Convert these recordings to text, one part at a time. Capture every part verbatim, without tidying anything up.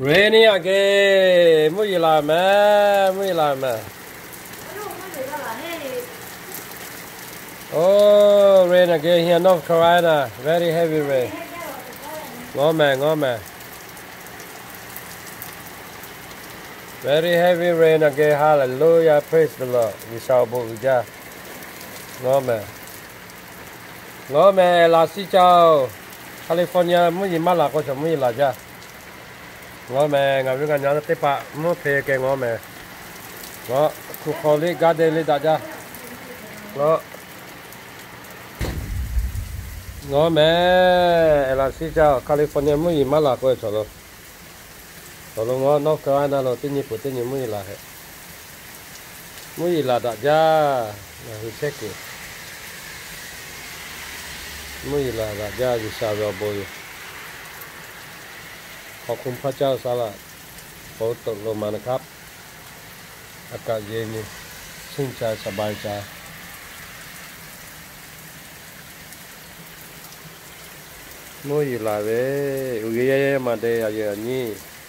Rainy again, muy la me, muy la me. Oh, rain again here in North Carolina, very heavy rain. Ngó mẹ, ngó mẹ. Very heavy rain again, hallelujah, praise the Lord. We shall bộ ra. Ngó mẹ. Ngó mẹ là xin chào. California, muy gì mà là có chồng muy là ra. Ngó mẹ, ngắm cái nhà nó tiếp bạ, mua phê cái ngó mẹ. Ngó, khu khổ lý gà đê lý đã ra. Ngó. Ngó mẹ, là xin chào, California muy gì mà là có chồng rồi. Rồi ngó, nó cái anh nào tin nhị phụ tin nhị muy là hết. Muy là đã ra, là hi xét kì. Muy là đã ra, vì sao rồi bồi. ขอบคุณพระเจ้าสาระฝนตกลงมานะครับอากาศเย็นชื่นใจสบายใจนู่นอยู่หลายเว้ยอุ้ยเย่ๆมาเดียเยอะนี่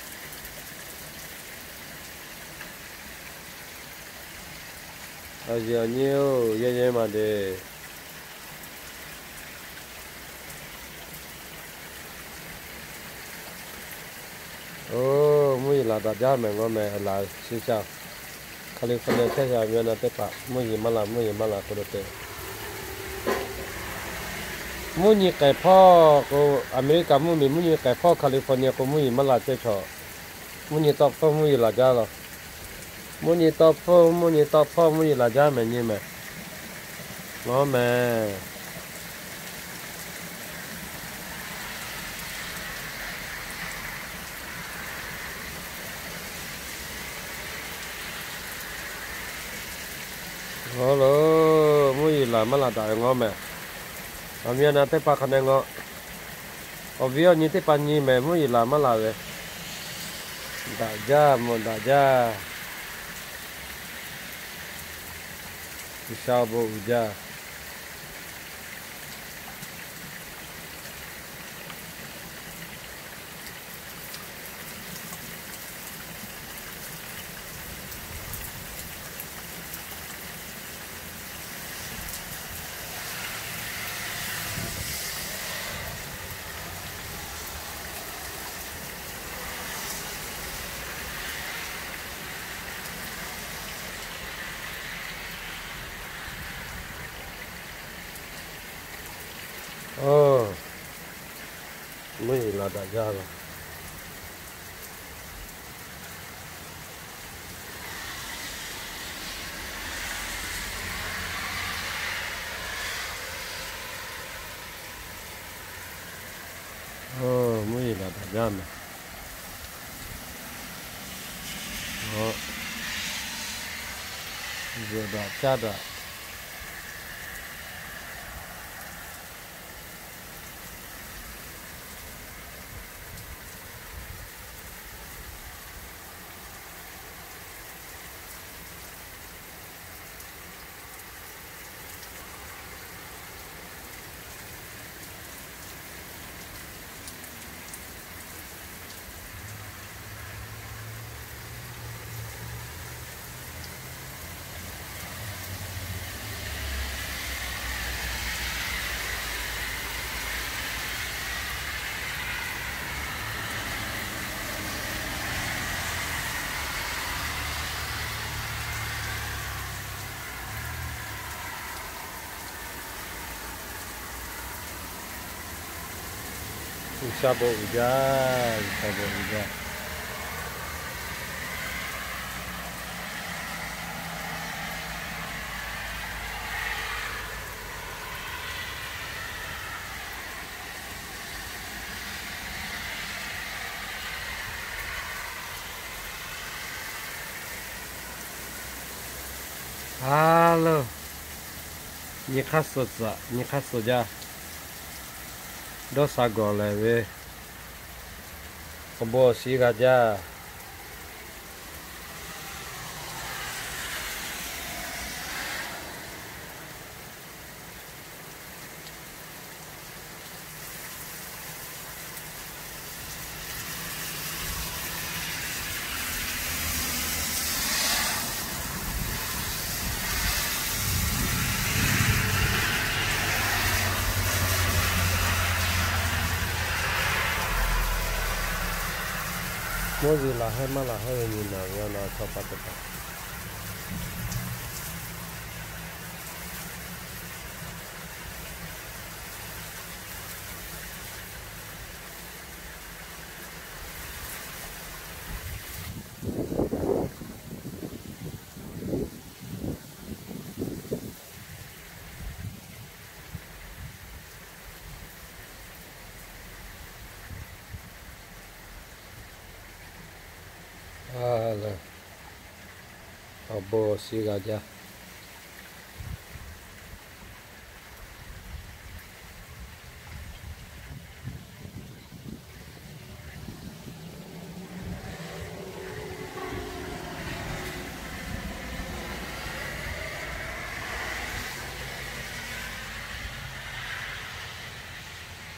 เอาเยอะนี่เย่ๆมาเดียโอ้มุ่ยลาดาจ้าแมงก็แม่ลาชิชาคาลิฟอร์เนียเช่นอย่างนี้นะเตปะมุ่ยมาลามุ่ยมาลาคนเตมุ่ยไก่พ่อก็อเมริกามุ่ยมุ่ยไก่พ่อแคลิฟอร์เนียก็มุ่ยมาลาเจ้าชอมุ่ยต่อพ่อมุ่ยลาจ้าหรอมุ่ยต่อพ่อมุ่ยต่อพ่อมุ่ยลาจ้าแม่นี่แม่ง้อแม่โอ้โหมุ่ยละมาละตายงอแม่อามีนาเตปะคันงออวิโอนี่เตปะนี่แม่มุ่ยละมาละเวดาจ้ามดาจ้าอิชาบูจ้าโอ้มุ่ยละดาจ้าละโอ้มุ่ยละดาจ้าแม่โอ้เดี๋ยวดาจ้าดาอิชาบูจ้าอิชาบูจ้าฮัลโหลนี่ข้าสุดจ้ะนี่ข้าสุดจ้าดอสากอเลยเว้ยขบวนสีกาจ้า โ mỗi gì là hai má là hai nghìn nào nhau nó cho bắt được à là ở bờ xí gà